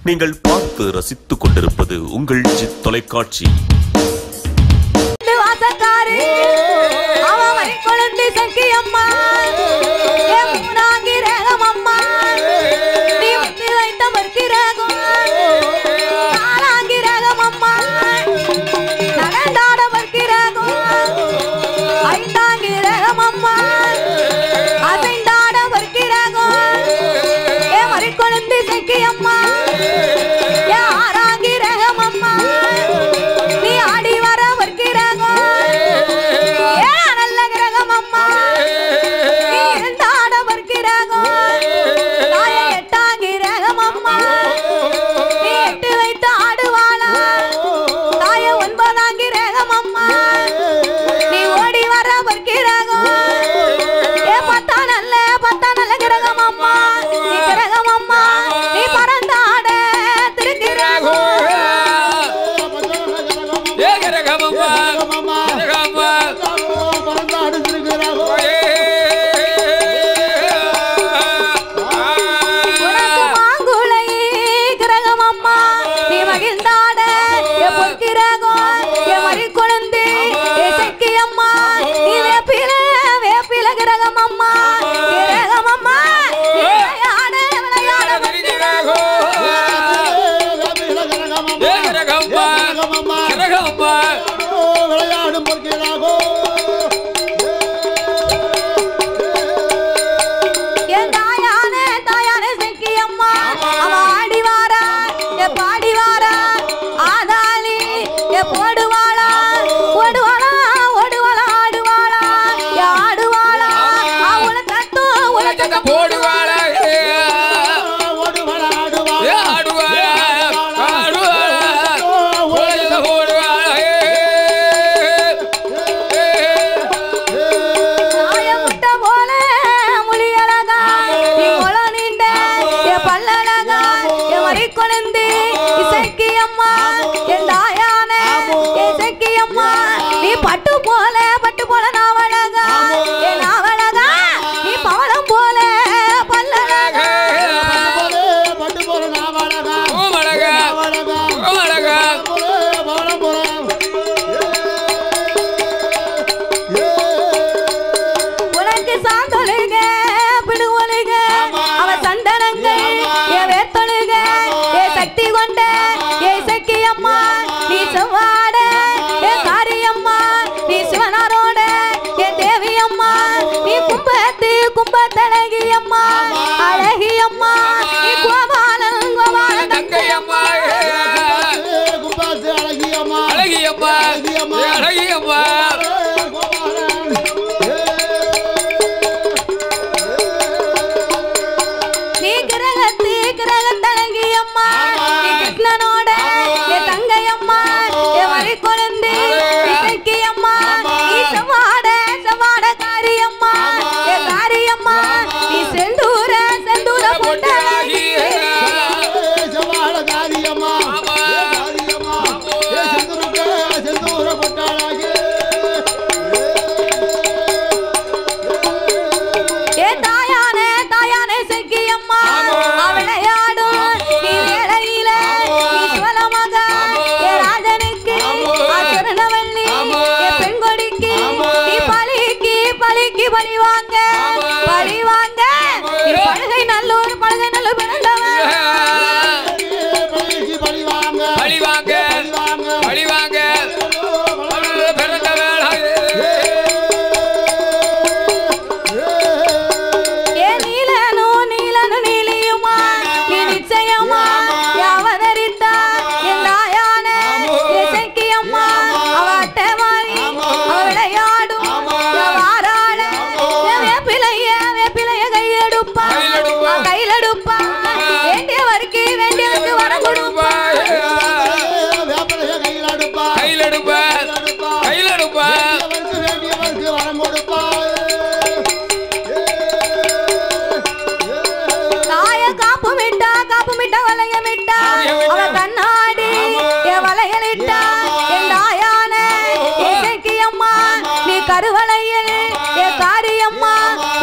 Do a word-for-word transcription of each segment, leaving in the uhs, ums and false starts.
நீங்கள் பார்த்து ரசித்துக் கொண்டிருப்பது உங்கள் ஜித் தொலைக்காட்சி.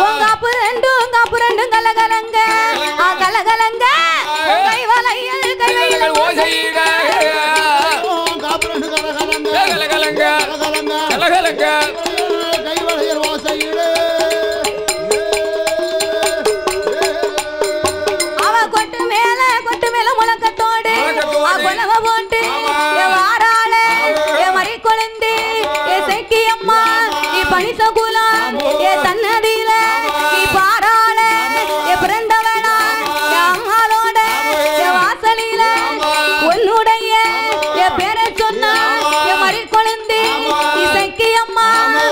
கலகலங்க கலகலங்க கை வளையல் கை ஓசையிட கலகலங்க கலகலங்க கைவளையர் ஓசையிட அவ கொட்டு மேல கொட்டு மேல முழக்கத்தோடு கொலவ போட்டு வாராள மறி கொழுந்து செட்டி அம்மா நீ பனிச குலம் ஏ தன்னதியில நீ பாராள பிறந்தவனா அம்மாளோட வாசலில உன்னுடைய பேரை சொன்னா மறி கொழுந்து செட்டி அம்மா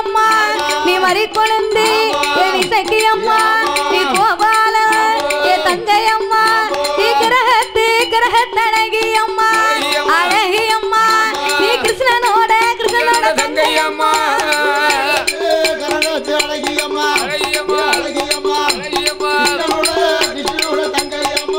அம்மா நீ மறி கொழுந்து என் இசைக்கு அம்மா நீ கோபால என் தங்கை அம்மா நீ கிரகத்து கிரகத்தழகி அம்மா அழகி அம்மா நீ கிருஷ்ணனோட கிருஷ்ணனோட தங்கை அம்மா அழகி அம்மா அழகி அம்மா அழகி அம்மா கிருஷ்ணனோட தங்கை அம்மா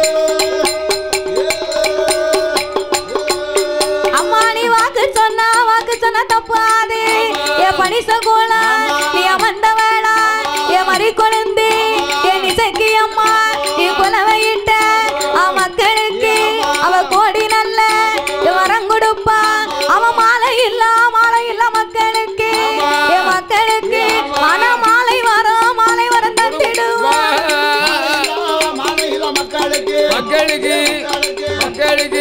அம்மா நீ வாக்கு சொன்னா வாக்கு சொன்ன தப்பாதே என் பணி சகோலா நீ அமர்ந்த வேளா என் மறி கொழுந்து என் இசைக்கு அம்மா நீ புலவையிட்ட அவ மக்களுக்கு அவ கோடி நல்ல வரம் கொடுப்பா அவ மாலை இல்ல மாலை இல்ல மக்களுக்கு என் மக்களுக்கு மன மாலை வரும் மாலை வரம் தந்திடுவா மாலையில மக்களுக்கு மக்களுக்கு மக்களுக்கு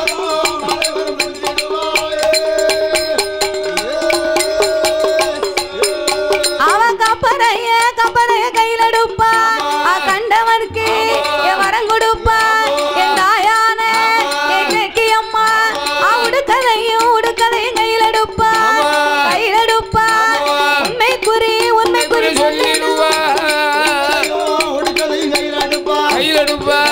அவ கப்பரைய கப்பரைய கையில எடுப்பா கண்டவனுக்கு என் வரம் கொடுப்பா என் தாயான என் அம்மா உடுக்கதையும் உடுக்கதையும் கையில எடுப்பா கையில எடுப்பா உண்மை குறி உண்மை குறி சொல்லிடுவா உடுக்கதையும் கையில் எடுப்பா கையில் எடுப்பா